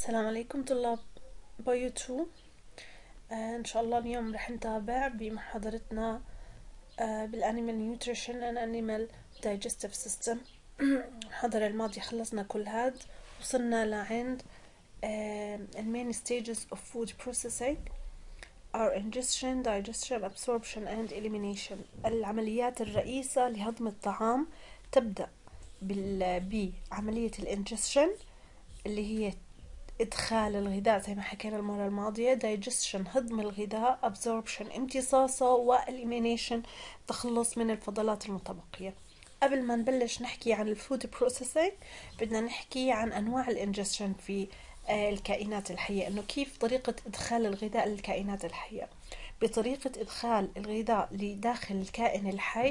السلام عليكم طلاب بايو 2. إن شاء الله اليوم رح نتابع بمحاضرتنا بالأنيمال نيوتريشن and Animal Digestive System. المحاضرة الماضية خلصنا كل هاد، وصلنا لعند المين stages of food processing are ingestion, digestion, absorption and elimination. العمليات الرئيسة لهضم الطعام تبدأ بعملية الانجستشن اللي هي إدخال الغذاء زي ما حكينا المرة الماضية، digestion هضم الغذاء، absorption امتصاصه، و elimination تخلص من الفضلات المتبقية. قبل ما نبلش نحكي عن الفود بروسيسنج بدنا نحكي عن أنواع الانجستشن في الكائنات الحية، إنه كيف طريقة إدخال الغذاء للكائنات الحية. بطريقة إدخال الغذاء لداخل الكائن الحي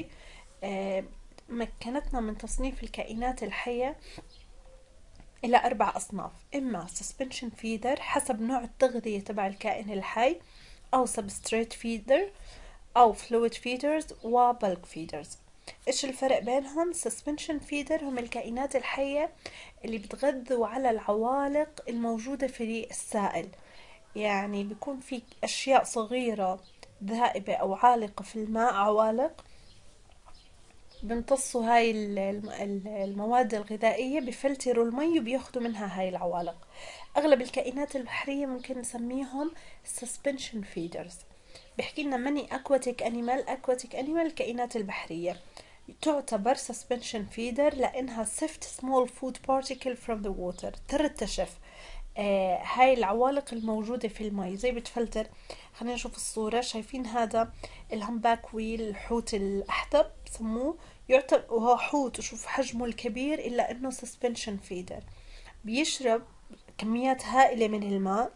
مكنتنا من تصنيف الكائنات الحية إلى 4 أصناف، إما suspension feeder حسب نوع التغذية تبع الكائن الحي، أو substrate feeder، أو fluid feeders، و bulk feeders. إيش الفرق بينهم؟ suspension feeder هم الكائنات الحية اللي بتغذوا على العوالق الموجودة في السائل، يعني بيكون في أشياء صغيرة ذائبة أو عالقة في الماء، عوالق بيمتصوا هاي المواد الغذائية، بفلتروا المي وبياخدوا منها هاي العوالق. أغلب الكائنات البحرية ممكن نسميهم suspension feeders. بحكي لنا many aquatic animal الكائنات البحرية تعتبر suspension feeder لأنها sift small food particle from the water، ترتشف هاي العوالق الموجودة في المي زي بتفلتر. خلينا نشوف الصورة، شايفين هذا الهمباك ويل، الحوت الأحدب بسموه، يعتبر وهو حوت وشوف حجمه الكبير، إلا أنه suspension feeder بيشرب كميات هائلة من الماء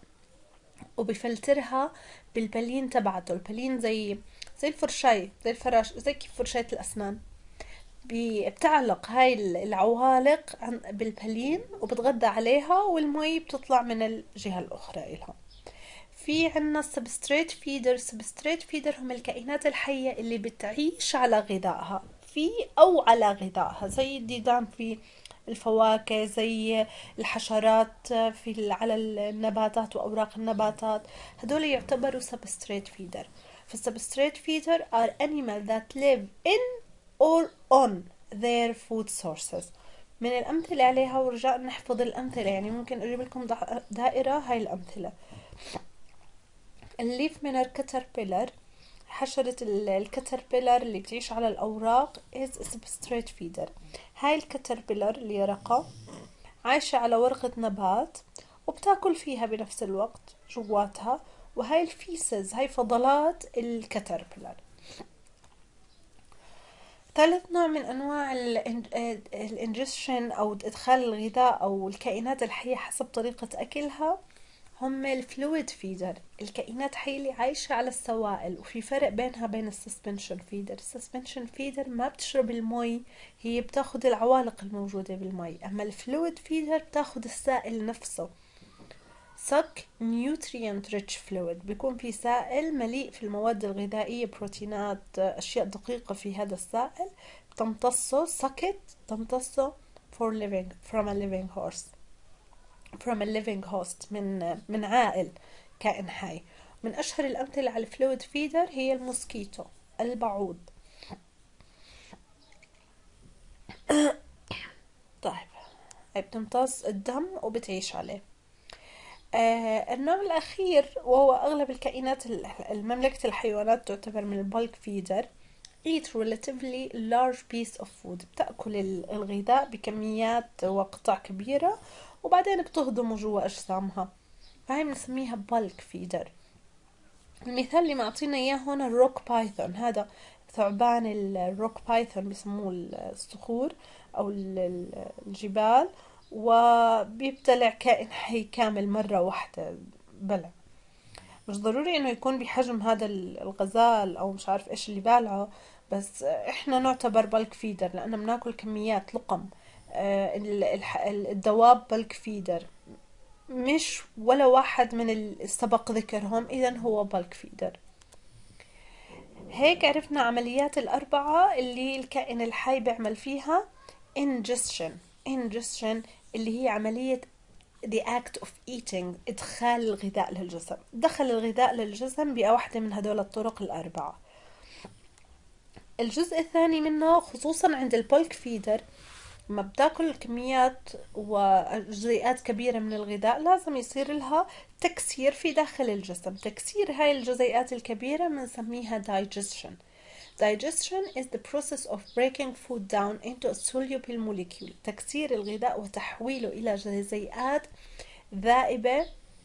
وبفلترها بالبلين تبعته. البلين زي الفرشاية، زي الفراش، زي كيف فرشاية الأسنان، بتعلق هاي العوالق بالبلين وبتغذى عليها، والمي بتطلع من الجهة الأخرى إلها. في عنا substrate feeder هم الكائنات الحية اللي بتعيش على غذائها في أو على غذائها، زي الديدان في الفواكه، زي الحشرات على النباتات وأوراق النباتات، هدول يعتبروا substrate feeder. فالsubstrate feeder are animals that live in or on their food sources. من الأمثلة عليها، ورجاء نحفظ الأمثلة، يعني ممكن أجيب لكم دائرة هاي الأمثلة. الليف من الكتربيلر، حشرة الكتربيلر اللي بتعيش على الأوراق is a substrate feeder. هاي الكتربيلر اليرقة عايشة على ورقة نبات وبتاكل فيها بنفس الوقت جواتها، وهاي الفيسز هاي فضلات الكتربيلر. ثالث نوع من أنواع الانجستشن أو إدخال الغذاء أو الكائنات الحية حسب طريقة أكلها هم الفلويد فيدر، الكائنات حية اللي عايشة على السوائل. وفي فرق بينها بين السسبنشن فيدر. السسبنشن فيدر ما بتشرب المي، هي بتاخد العوالق الموجودة بالمي، أما الفلويد فيدر بتاخد السائل نفسه. suck nutrient rich fluid، بيكون في سائل مليء في المواد الغذائية، بروتينات، أشياء دقيقة في هذا السائل، بتمتصه suck it، تمتصه from a living host من عائل كائن حي. من أشهر الأمثلة على الفلويد فيدر هي الموسكيتو، البعوض. طيب، بتمتص الدم وبتعيش عليه. النوع الأخير وهو أغلب الكائنات المملكة الحيوانات تعتبر من البالك فيدر، eat relatively large piece of food، بتأكل الغذاء بكميات وقطع كبيرة وبعدين بتهضمه جوا أجسامها، فهي بنسميها بالك فيدر. المثال اللي معطينا إياه هنا الروك بايثون، هذا ثعبان الروك بايثون بيسموه الصخور أو الجبال، وبيبتلع كائن حي كامل مرة واحدة بلع. مش ضروري انه يكون بحجم هذا الغزال او مش عارف ايش اللي بالعه، بس احنا نعتبر بالك فيدر لانه بناكل كميات لقم. الدواب بالك فيدر، مش ولا واحد من السبق ذكرهم، اذا هو بالك فيدر. هيك عرفنا عمليات الأربعة اللي الكائن الحي بيعمل فيها ingestion اللي هي عملية the act of eating، إدخال الغذاء للجسم. دخل الغذاء للجسم بواحدة من هدول الطرق الأربعة. الجزء الثاني منه خصوصا عند البولك فيدر، لما بتاكل كميات وجزيئات كبيرة من الغذاء لازم يصير لها تكسير في داخل الجسم. تكسير هاي الجزيئات الكبيرة بنسميها digestion. Digestion is the process of breaking food down into a soluble molecule. تكسير الغذاء وتحويله إلى جزيئات ذائبة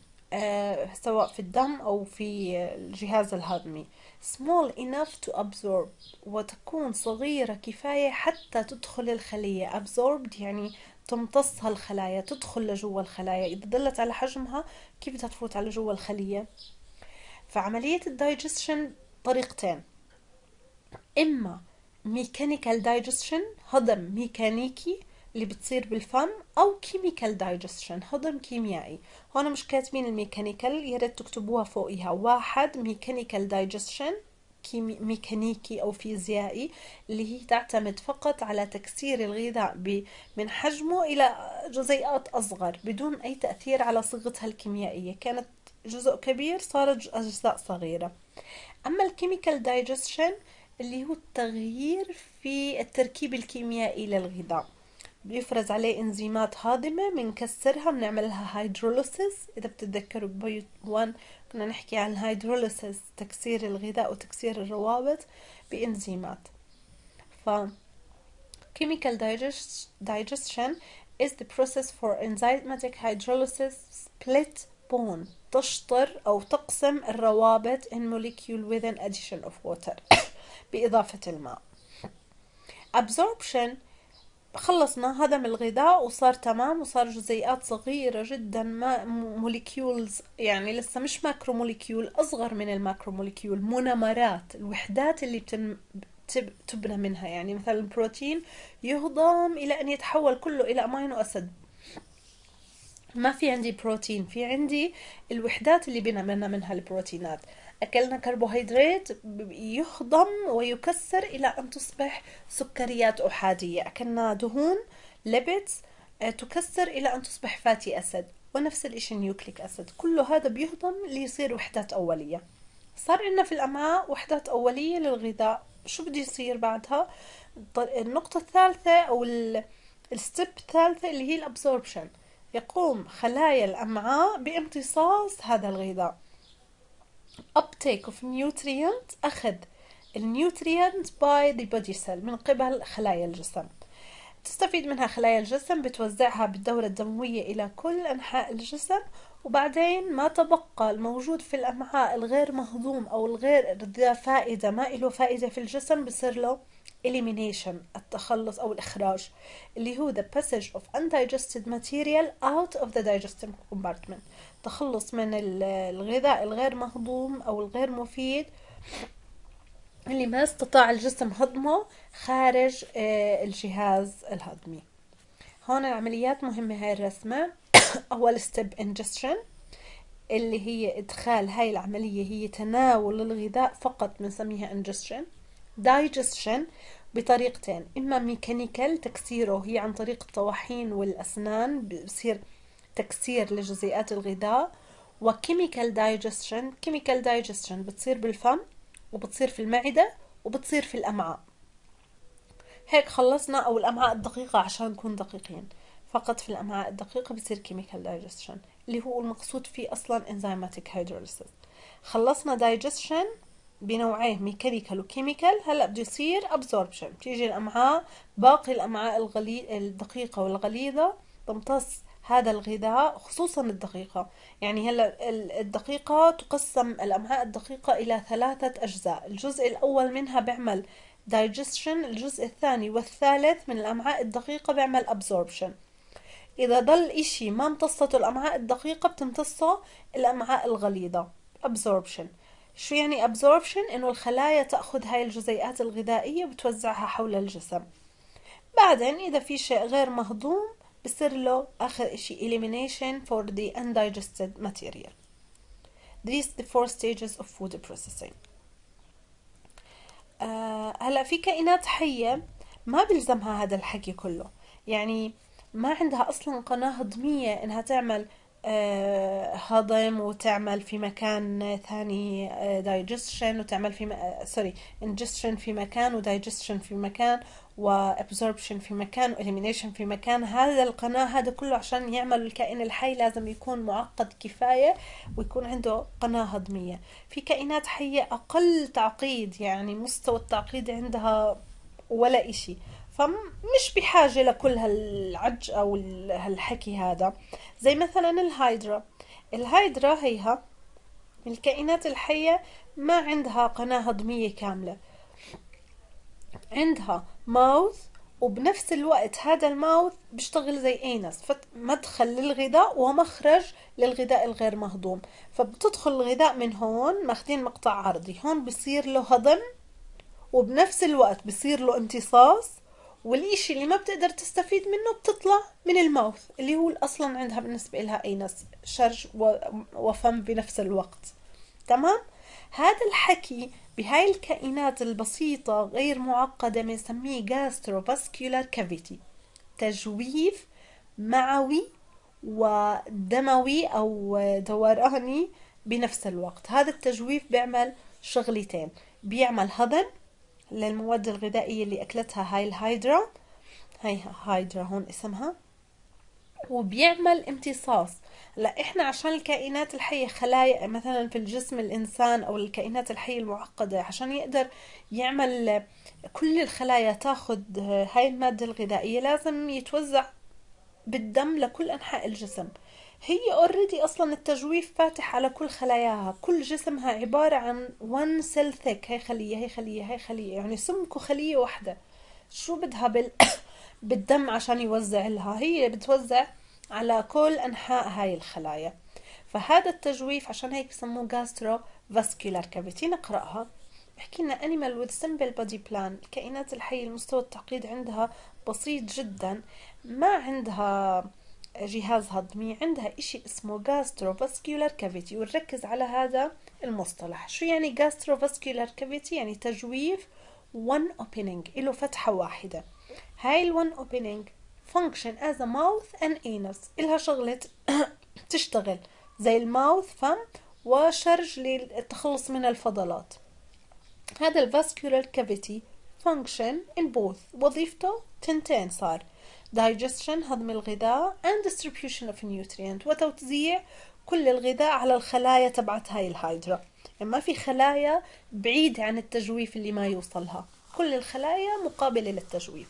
سواء في الدم أو في الجهاز الهضمي. small enough to absorb، وتكون صغيرة كفاية حتى تدخل الخلية. absorbed يعني تمتصها الخلايا، تدخل لجوا الخلايا. إذا ضلت على حجمها كيف بدها تفوت على جوا الخلية؟ فعملية الدايجستشن طريقتين، إما mechanical digestion هضم ميكانيكي اللي بتصير بالفم، أو chemical digestion هضم كيميائي. هون مش كاتبين الميكانيكال، ياريت تكتبوها فوقها. واحد mechanical digestion ميكانيكي أو فيزيائي، اللي هي تعتمد فقط على تكسير الغذاء من حجمه إلى جزيئات أصغر بدون أي تأثير على صيغتها الكيميائية. كانت جزء كبير صارت أجزاء صغيرة. أما الكيميكال دايجستشن اللي هو التغيير في التركيب الكيميائي للغذاء، بيفرز عليه انزيمات هاضمة، بنكسرها، بنعملها هيدروليسيس. إذا بتتذكروا ببيوت 1 كنا نحكي عن الهيدروليسيس، تكسير الغذاء وتكسير الروابط بإنزيمات. ف chemical digestion is the process for enzymatic hydrolysis split bone، تشطر أو تقسم الروابط in molecule within addition of water بإضافة الماء. absorption خلصنا هضم الغذاء وصار تمام، وصار جزيئات صغيرة جدا، ما موليكيولز، يعني لسه مش ماكرو موليكيول، أصغر من الماكرو موليكيول، مونومرات، الوحدات اللي تبنى منها. يعني مثلا البروتين يهضم إلى أن يتحول كله إلى أمينو أسيد. ما في عندي بروتين، في عندي الوحدات اللي بنى منها البروتينات. أكلنا كربوهيدرات يهضم ويكسر إلى أن تصبح سكريات أحادية. أكلنا دهون ليبيدز تكسر إلى أن تصبح فاتي أسيد، ونفس الإشي نيوكليك أسيد. كل هذا بيهضم ليصير وحدات أولية. صار عندنا في الأمعاء وحدات أولية للغذاء. شو بده يصير بعدها؟ النقطة الثالثة أو الستيب الثالثة اللي هي الابسوربشن. يقوم خلايا الأمعاء بامتصاص هذا الغذاء. uptake of nutrient، أخذ النيوترينت by the body cell، من قبل خلايا الجسم. تستفيد منها خلايا الجسم، بتوزعها بالدورة الدموية إلى كل أنحاء الجسم، وبعدين ما تبقى الموجود في الأمعاء الغير مهضوم أو الغير ذا فائدة، ما له فائدة في الجسم، بصير له elimination، التخلص أو الإخراج، اللي هو the passage of undigested material out of the digestive compartment. تخلص من الغذاء الغير مهضوم أو الغير مفيد اللي ما استطاع الجسم هضمه خارج الجهاز الهضمي. هون العمليات مهمة هاي الرسمة. أول ستيب ingestion، اللي هي إدخال. هاي العملية هي تناول الغذاء فقط، بنسميها ingestion. digestion بطريقتين، إما ميكانيكال، تكسيره هي عن طريق الطواحين والأسنان، بصير تكسير لجزيئات الغذاء. وكيميكال دايجستشن، كيميكال دايجستشن بتصير بالفم، وبتصير في المعدة، وبتصير في الأمعاء. هيك خلصنا. أو الأمعاء الدقيقة عشان نكون دقيقين، فقط في الأمعاء الدقيقة بتصير كيميكال دايجستشن، اللي هو المقصود فيه أصلا انزيماتيك هيدروليسيس. خلصنا دايجستشن بنوعين، ميكانيكال وكيميكال. هلا بده يصير ابسوربشن، بتيجي الأمعاء، باقي الأمعاء الدقيقة والغليظة، تمتص هذا الغذاء، خصوصا الدقيقة. يعني هلا الدقيقة تقسم، الأمعاء الدقيقة إلى 3 أجزاء. الجزء الأول منها بيعمل digestion، الجزء الثاني والثالث من الأمعاء الدقيقة بيعمل absorption. إذا ضل إشي ما امتصته الأمعاء الدقيقة بتمتصه الأمعاء الغليظة. absorption شو يعني absorption؟ إنه الخلايا تأخذ هاي الجزيئات الغذائية وبتوزعها حول الجسم. بعدين إذا في شيء غير مهضوم بصير له آخر إشي elimination for the undigested material. These the 4 stages of food processing. هلا في كائنات حية ما بلزمها هذا الحكي كله. يعني ما عندها أصلا قناة هضمية إنها تعمل هضم، وتعمل في مكان ثاني digestion، وتعمل في سوري ingestion في مكان، و digestion في مكان، و absorption في مكان، و elimination في مكان. هذا القناة هذا كله عشان يعمل الكائن الحي لازم يكون معقد كفاية ويكون عنده قناة هضمية. في كائنات حية أقل تعقيد، يعني مستوى التعقيد عندها ولا إشي، فمش بحاجة لكل هالعج أو هالحكي هذا. زي مثلا الهايدرا. الهايدرا هيها الكائنات الحية ما عندها قناة هضمية كاملة، عندها ماوث، وبنفس الوقت هذا الماوث بيشتغل زي اينس، مدخل للغذاء ومخرج للغذاء الغير مهضوم. فبتدخل الغذاء من هون، ماخدين مقطع عرضي، هون بصير له هضم وبنفس الوقت بصير له امتصاص، والإشي اللي ما بتقدر تستفيد منه بتطلع من الماوث اللي هو أصلا عندها بالنسبة لها أينس، شرج وفم بنفس الوقت. تمام. هذا الحكي بهاي الكائنات البسيطة غير معقدة بنسميه gastrovascular cavity، تجويف معوي ودموي أو دوراني بنفس الوقت. هذا التجويف بيعمل شغلتين، بيعمل هضم للمواد الغذائية اللي أكلتها هاي الهايدرا، هاي هايدرا هون اسمها، وبيعمل امتصاص. لا احنا عشان الكائنات الحية خلايا مثلا في الجسم الانسان او الكائنات الحية المعقدة، عشان يقدر يعمل كل الخلايا تاخد هاي المادة الغذائية لازم يتوزع بالدم لكل انحاء الجسم. هي اوريدي اصلا التجويف فاتح على كل خلاياها، كل جسمها عبارة عن one cell thick، هي خلية هي خلية هي خلية، يعني سمكه خلية واحدة. شو بدها بالدم عشان يوزع لها؟ هي بتوزع على كل أنحاء هاي الخلايا. فهذا التجويف عشان هيك بسموه جاسترو فاسكولار كافيتي. نقرأها. بحكي لنا animal with simple body plan، الكائنات الحية المستوى التعقيد عندها بسيط جدا، ما عندها جهاز هضمي، عندها اشي اسمه gastrovascular cavity. ونركز على هذا المصطلح. شو يعني gastrovascular cavity؟ يعني تجويف one opening، له فتحة واحدة. هاي ال one opening function as a mouth and anus، إلها شغلة تشتغل زي الماوث فم وشرج للتخلص من الفضلات. هذا الفاسكولار كافيتي function in both، وظيفته تنتين صار: digestion هضم الغذاء and distribution of nutrient، وتوزيع كل الغذاء على الخلايا تبعت هاي الهايدرا. يعني ما في خلايا بعيد عن التجويف اللي ما يوصلها، كل الخلايا مقابلة للتجويف.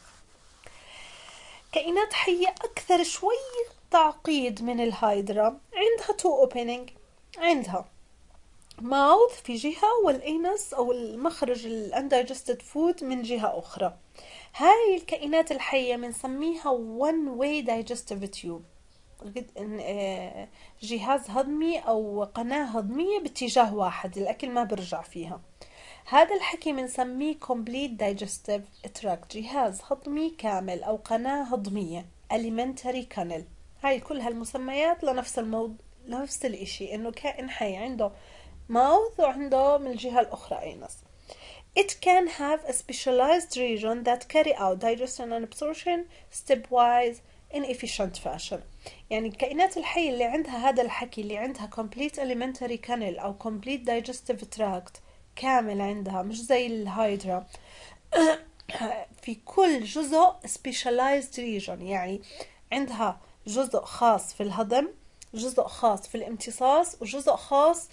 كائنات حية أكثر شوي تعقيد من الهايدرا، عندها two opening، عندها ماوث في جهة والإنس أو المخرج الأندايجستد فود من جهة أخرى. هاي الكائنات الحية بنسميها one way digestive tube، جهاز هضمي أو قناة هضمية باتجاه واحد، الأكل ما برجع فيها. هذا الحكي بنسميه complete digestive tract، جهاز هضمي كامل أو قناة هضمية alimentary canal. هاي كل هالمسميات لنفس نفس الاشي، انه كائن حي عنده mouth وعنده من الجهة الأخرى أنس. It can have a specialized region that carry out digestion and absorption stepwise in efficient fashion. يعني الكائنات الحية اللي عندها هذا الحكي، اللي عندها complete alimentary canal أو complete digestive tract كامل عندها، مش زي الهايدرا في كل جزء specialized region، يعني عندها جزء خاص في الهضم، جزء خاص في الامتصاص، وجزء خاص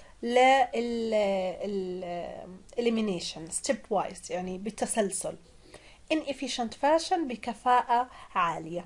elimination stepwise، يعني بالتسلسل in efficient fashion، بكفاءة عالية.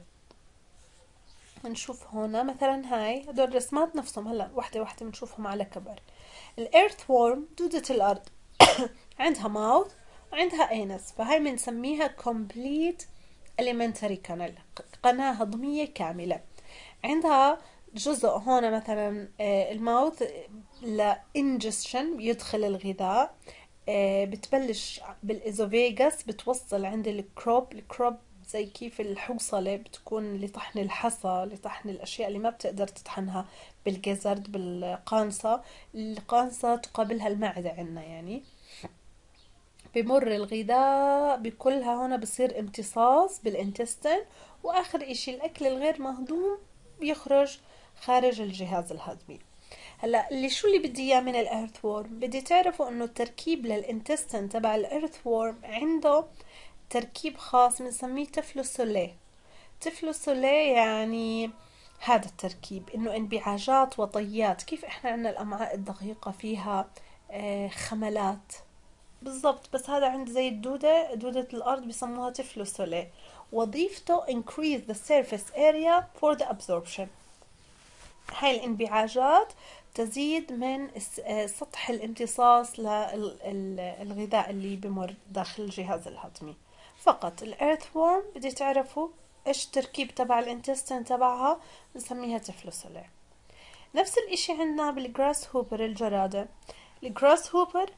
نشوف هنا مثلا هاي هدول الرسمات نفسهم، هلا واحدة واحدة بنشوفهم على كبر. الارث وورم دودة الأرض عندها ماوث وعندها انس، فهاي بنسميها complete alimentary canal، قناة هضمية كاملة. عندها جزء هون مثلا الماوث لإنجستشن يدخل الغذاء، بتبلش بالإزوفيغاس بتوصل عند الكروب زي كيف الحوصلة بتكون لطحن الحصى، لطحن الأشياء اللي ما بتقدر تطحنها بالجزرد، بالقانصة. القانصة تقابلها المعدة عنا يعني. بمر الغذاء بكلها هنا بصير امتصاص بالانتستين، واخر اشي الاكل الغير مهضوم بيخرج خارج الجهاز الهضمي. هلا شو اللي بدي اياه من الارث وورم؟ بدي تعرفوا انه التركيب للانتستين تبع الارث وورم عنده تركيب خاص بنسميه تفلوسوليه. تفلوسوليه يعني هذا التركيب انه انبعاجات وطيات، كيف احنا عندنا الامعاء الدقيقة فيها خملات بالضبط، بس هذا عند زي دودة الأرض بيسموها تفلوسوليه. وظيفته increase the surface area for the absorption. هاي الانبعاجات تزيد من سطح الامتصاص للغذاء اللي بمر داخل الجهاز الهضمي. فقط الارث وورم بدي تعرفوا ايش التركيب تبع الانتستين تبعها، نسميها تفلوسوليه. نفس الاشي عندنا بالجراس هوبر الجرادة. الجراس هوبر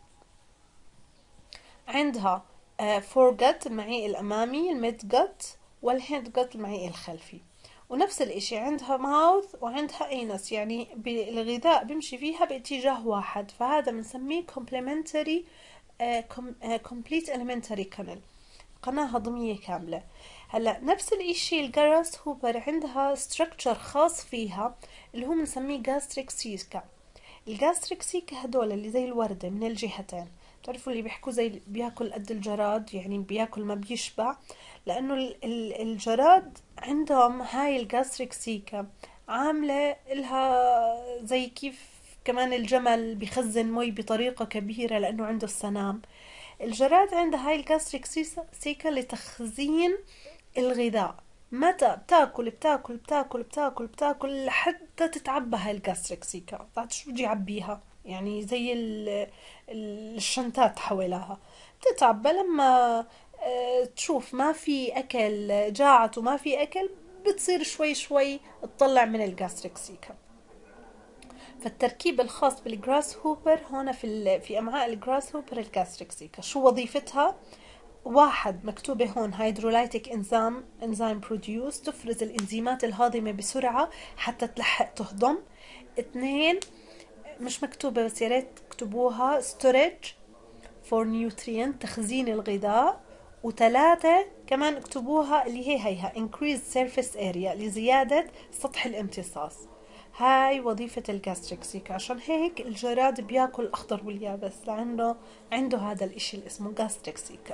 عندها فور جت المعيء الأمامي الميد جت، والهيد جت المعيء الخلفي. ونفس الاشي عندها ماوث وعندها انس، يعني الغذاء بيمشي فيها باتجاه واحد، فهذا بنسميه complementary complete alimentary canal، قناة هضمية كاملة. هلا نفس الاشي الجراس هوبر عندها structure خاص فيها اللي هو بنسميه gastric سيكا. الجاستريك سيكا هدول اللي زي الوردة من الجهتين، بتعرفوا اللي بيحكوا زي بياكل قد الجراد، يعني بياكل ما بيشبع، لانه الجراد عندهم هاي الجاستريك سيكا عاملة لها زي كيف كمان الجمل بيخزن مي بطريقة كبيرة لانه عنده السنام. الجراد عندها هاي الجاستريك سيكا لتخزين الغذاء، متى بتاكل بتاكل بتاكل بتاكل بتاكل لحتى تتعبى هاي الجاستريك سيكا. بعد شو بدي يعبيها؟ يعني زي الشنطات حواليها بتتعبى. لما تشوف ما في اكل، جاعت وما في اكل، بتصير شوي شوي تطلع من الجاستريك سيكا. فالتركيب الخاص بالجراس هوبر هنا في امعاء الجراس هوبر الجاستريك سيكا. شو وظيفتها؟ واحد مكتوبة هون هيدرولايتيك انزيم بروديوس، تفرز الانزيمات الهاضمة بسرعة حتى تلحق تهضم. اثنين مش مكتوبة بس يا ريت تكتبوها storage for nutrient، تخزين الغذاء. وثلاثة كمان اكتبوها اللي هيها increase surface area، لزيادة سطح الامتصاص. هاي وظيفة الجاستريك سيكا، عشان هيك الجراد بياكل الأخضر واليابس، لأنه عنده هذا الإشي اللي اسمه جاستريك سيكا.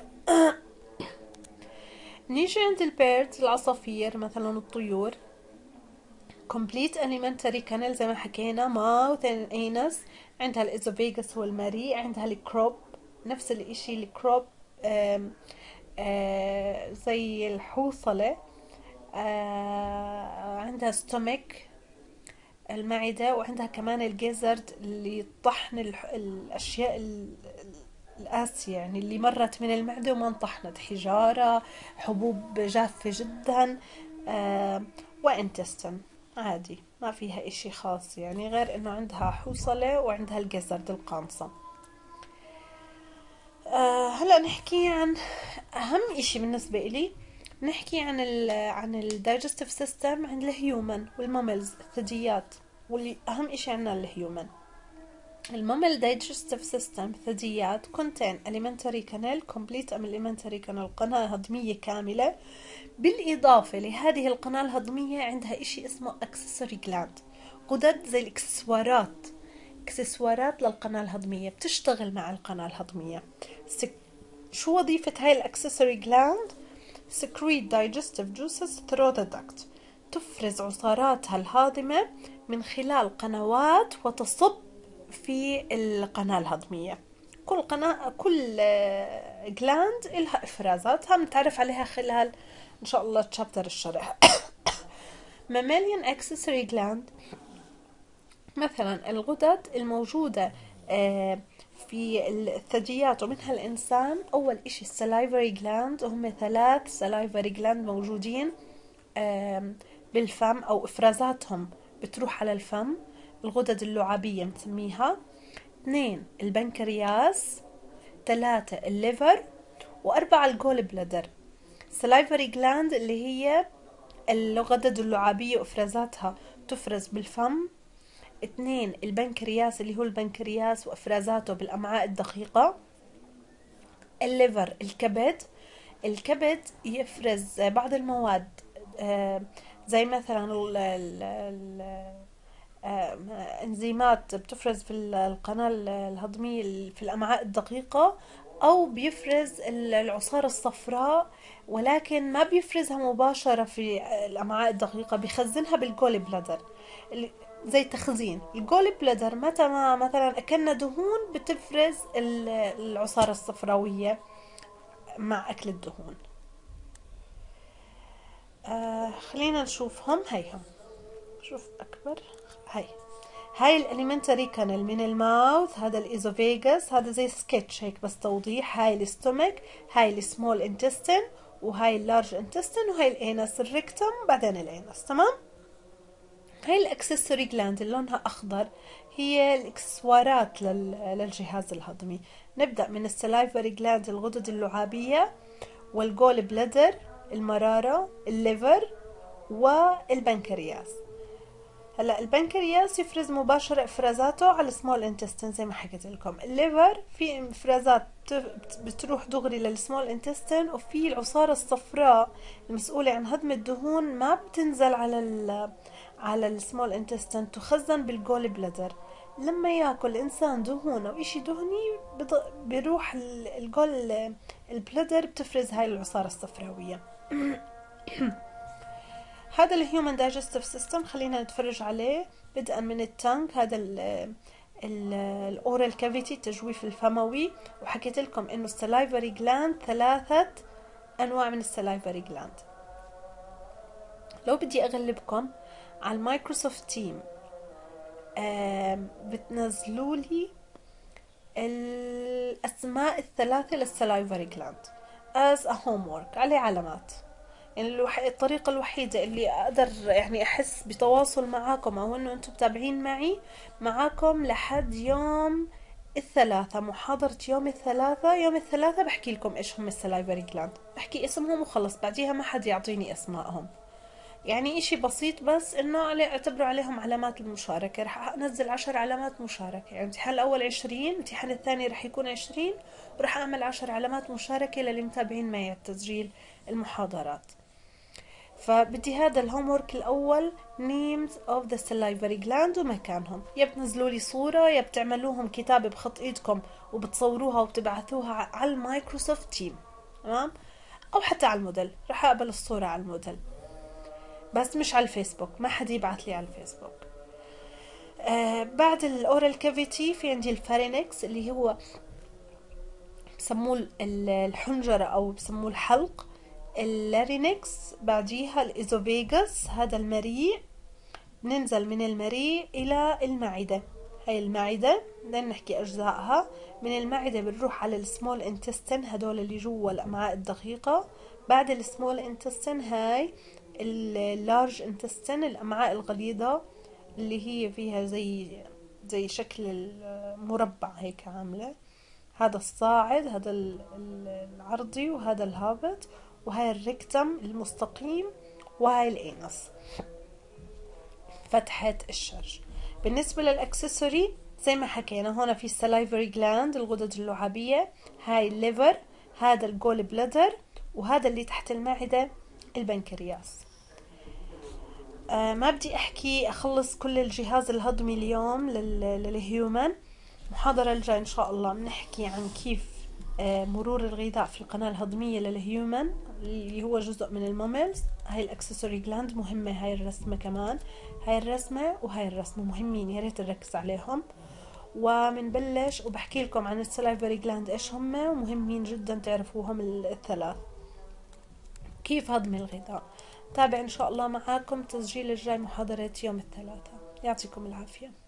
نيجي عند البيردز العصافير مثلا الطيور، complete alimentary canal زي ما حكينا mouth and anus. عندها الإزوفيغس هو المريء، عندها الكروب نفس الإشي الكروب زي الحوصلة. عندها ستومك المعدة، وعندها كمان الجيزرد اللي طحن الأشياء القاسية، يعني اللي مرت من المعدة وما انطحنت، حجارة، حبوب جافة جدا. وانتستن عادي ما فيها اشي خاص، يعني غير انه عندها حوصلة وعندها الجزرد القانصة. هلا نحكي عن اهم اشي بالنسبة الي، نحكي عن الدايجستيف سيستم عند الهيومن والماملز الثدييات، واللي اهم اشي عنا الهيومن. المامل digestive system ثدييات contain alimentary canal complete alimentary canal، قناة هضمية كاملة. بالإضافة لهذه القناة الهضمية عندها إشي اسمه accessory gland، غدد زي الإكسسوارات، إكسسوارات للقناة الهضمية بتشتغل مع القناة الهضمية. شو وظيفة هاي الأكسسوري جلاند؟ secrete digestive juices through the duct، تفرز عصاراتها الهاضمة من خلال قنوات وتصب في القناة الهضمية. كل جلاند إلها إفرازاتها بنتعرف عليها خلال إن شاء الله تشابتر الشرح. mammalian accessory gland مثلا الغدد الموجودة في الثدييات ومنها الإنسان. أول إشي السلايفري جلاند، وهم 3 سلايفري جلاند موجودين بالفم، أو إفرازاتهم بتروح على الفم، الغدد اللعابية بنسميها. 2 البنكرياس، 3 الليفر، و4 الجول بلادر. سلايفري جلاند اللي هي الغدد اللعابية وإفرازاتها تفرز بالفم. 2 البنكرياس اللي هو البنكرياس وإفرازاته بالأمعاء الدقيقة. الليفر الكبد. الكبد يفرز بعض المواد، زي مثلا انزيمات بتفرز في القناة الهضمية في الأمعاء الدقيقة، أو بيفرز العصارة الصفراء، ولكن ما بيفرزها مباشرة في الأمعاء الدقيقة، بيخزنها بالجول بلادر. زي تخزين الجول بلادر، متى ما مثلا أكلنا دهون بتفرز العصارة الصفراوية مع أكل الدهون. خلينا نشوفهم. هيهم شوف أكبر. هاي الاليمنتري كانال من الماوث، هذا الايزوفيجاس، هذا زي سكتش هيك بس توضيح. هاي الستومك، هاي السمول انتستين، وهاي اللارج انتستين، وهاي الانس الريكتوم، بعدين الانس. تمام. هاي الاكسسوري جلاند اللي لونها اخضر هي الاكسسوارات للجهاز الهضمي. نبدأ من السلايفري جلاند الغدد اللعابية، والجول بلادر المرارة، الليفر، والبنكرياس. هلا البنكرياس يفرز مباشرة افرازاته على السمول انتستين زي ما حكيت لكم. الليفر في افرازات بتروح دغري للسمول انتستين، وفي العصارة الصفراء المسؤولة عن هضم الدهون ما بتنزل على السمول انتستين، تخزن بالجول بلادر. لما ياكل الانسان دهون او اشي دهني بيروح الجول البلادر، بتفرز هاي العصارة الصفراوية. هذا الهيومن دايجستيف سيستم خلينا نتفرج عليه بدءا من التانك. هذا الاورال كافيتي، التجويف الفموي. وحكيت لكم انه السلايفري جلاند 3 انواع من السلايفري جلاند. لو بدي اغلبكم على المايكروسوفت تيم، بتنزلوا لي الاسماء الثلاثة للسلايفري جلاند as a homework عليه علامات. يعني الطريقة الوحيدة اللي أقدر يعني أحس بتواصل معاكم، أو أنه أنتم متابعين معاكم لحد يوم الثلاثة، محاضرة يوم الثلاثة بحكي لكم إيش هم السلايفري جلاند، بحكي اسمهم وخلص، بعديها ما حد يعطيني أسمائهم. يعني إشي بسيط، بس إنه اعتبروا عليهم علامات المشاركة. رح أنزل 10 علامات مشاركة، يعني الامتحان الأول 20، الامتحان الثاني رح يكون 20، ورح أعمل 10 علامات مشاركة للي متابعين معي تسجيل المحاضرات. فبدي هذا الهومورك الأول names of the salivary gland ومكانهم. يا بتنزلوا لي صورة، يا بتعملوهم كتابة بخط إيدكم وبتصوروها وبتبعثوها على المايكروسوفت تيم. تمام. أو حتى على الموديل، رح أقبل الصورة على الموديل، بس مش على الفيسبوك، ما حد يبعث لي على الفيسبوك. بعد الأورال كافيتي في عندي الفارينكس، اللي هو بسموه الحنجرة أو بسموه الحلق. اللارينكس بعديها الإيزوفيغاس، هذا المريء. ننزل من المريء إلى المعدة. هاي المعدة بدنا نحكي أجزائها. من المعدة بنروح على السمول انتستين، هدول اللي جوا الأمعاء الدقيقة. بعد السمول انتستين هاي اللارج انتستين، الأمعاء الغليظة اللي هي فيها زي شكل المربع هيك عاملة. هذا الصاعد، هذا العرضي، وهذا الهابط، وهاي الريكتم المستقيم، وهاي الانس فتحة الشرج. بالنسبة للأكسسوري زي ما حكينا، هنا في السلايفري جلاند الغدد اللعابية، هاي الليفر، هذا الجول بلادر، وهذا اللي تحت المعدة البنكرياس. ما بدي أخلص كل الجهاز الهضمي اليوم للهيومن. المحاضرة الجاية إن شاء الله بنحكي عن كيف مرور الغذاء في القناة الهضمية للهيومن، اللي هو جزء من الماملز. هاي الاكسسوري جلاند مهمة، هاي الرسمة كمان، هاي الرسمة وهاي الرسمة مهمين، يا ريت نركز عليهم. ومنبلش وبحكي لكم عن السلايفري جلاند ايش هم، ومهمين جدا تعرفوهم الثلاث. كيف هضم الغذاء. تابع ان شاء الله معاكم تسجيل الجاي محاضرة يوم الثلاثاء. يعطيكم العافية.